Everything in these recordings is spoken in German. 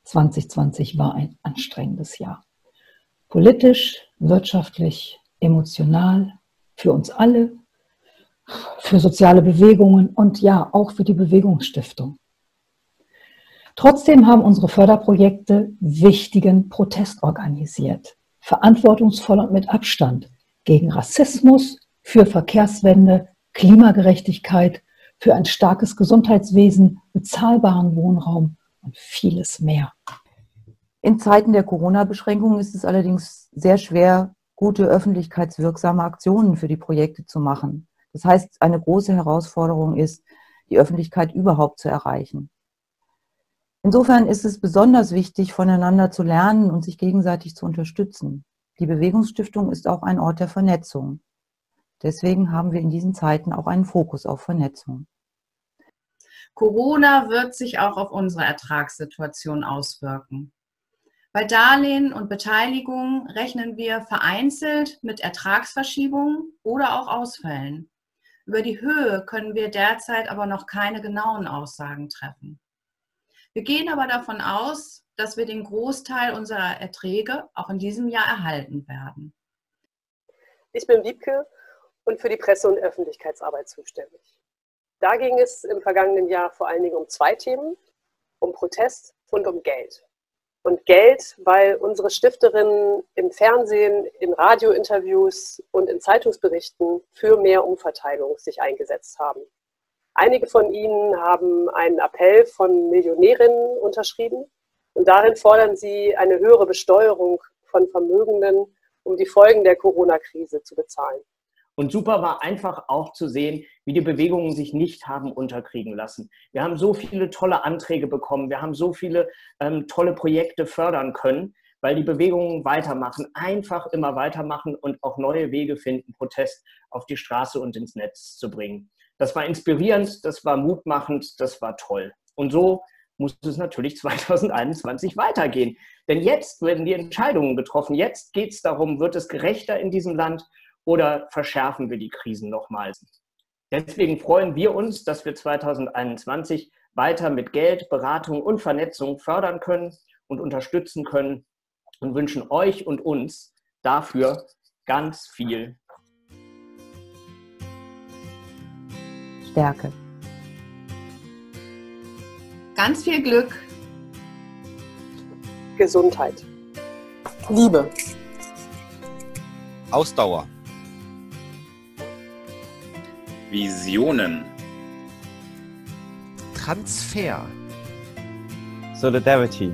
2020 war ein anstrengendes Jahr. Politisch, wirtschaftlich, emotional, für uns alle, für soziale Bewegungen und ja, auch für die Bewegungsstiftung. Trotzdem haben unsere Förderprojekte wichtigen Protest organisiert, verantwortungsvoll und mit Abstand gegen Rassismus, für Verkehrswende, Klimagerechtigkeit, für ein starkes Gesundheitswesen, bezahlbaren Wohnraum und vieles mehr. In Zeiten der Corona-Beschränkungen ist es allerdings sehr schwer, gute öffentlichkeitswirksame Aktionen für die Projekte zu machen. Das heißt, eine große Herausforderung ist, die Öffentlichkeit überhaupt zu erreichen. Insofern ist es besonders wichtig, voneinander zu lernen und sich gegenseitig zu unterstützen. Die Bewegungsstiftung ist auch ein Ort der Vernetzung. Deswegen haben wir in diesen Zeiten auch einen Fokus auf Vernetzung. Corona wird sich auch auf unsere Ertragssituation auswirken. Bei Darlehen und Beteiligung rechnen wir vereinzelt mit Ertragsverschiebungen oder auch Ausfällen. Über die Höhe können wir derzeit aber noch keine genauen Aussagen treffen. Wir gehen aber davon aus, dass wir den Großteil unserer Erträge auch in diesem Jahr erhalten werden. Ich bin Wiebke und für die Presse- und Öffentlichkeitsarbeit zuständig. Da ging es im vergangenen Jahr vor allen Dingen um zwei Themen, um Protest und um Geld. Und Geld, weil unsere Stifterinnen im Fernsehen, in Radiointerviews und in Zeitungsberichten für mehr Umverteilung sich eingesetzt haben. Einige von ihnen haben einen Appell von Millionärinnen unterschrieben und darin fordern sie eine höhere Besteuerung von Vermögenden, um die Folgen der Corona-Krise zu bezahlen. Und super war einfach auch zu sehen, wie die Bewegungen sich nicht haben unterkriegen lassen. Wir haben so viele tolle Anträge bekommen, wir haben so viele tolle Projekte fördern können, weil die Bewegungen weitermachen, einfach immer weitermachen und auch neue Wege finden, Protest auf die Straße und ins Netz zu bringen. Das war inspirierend, das war mutmachend, das war toll. Und so muss es natürlich 2021 weitergehen. Denn jetzt werden die Entscheidungen getroffen. Jetzt geht es darum, wird es gerechter in diesem Land oder verschärfen wir die Krisen nochmals? Deswegen freuen wir uns, dass wir 2021 weiter mit Geld, Beratung und Vernetzung fördern können und unterstützen können und wünschen euch und uns dafür ganz viel Stärke. Ganz viel Glück. Gesundheit. Liebe. Ausdauer. Visionen. Transfer. Solidarity.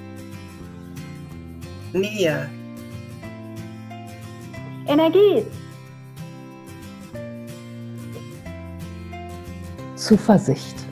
Nähe. Energie. Zuversicht.